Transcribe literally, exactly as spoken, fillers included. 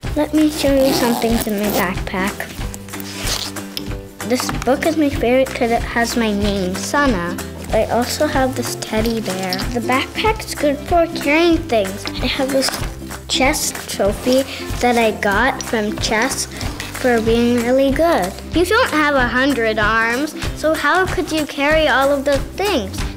Let me show you some things in my backpack. This book is my favorite because it has my name, Sanaah. I also have this teddy bear. The backpack's good for carrying things. I have this chess trophy that I got from chess for being really good. You don't have a hundred arms, so how could you carry all of the things?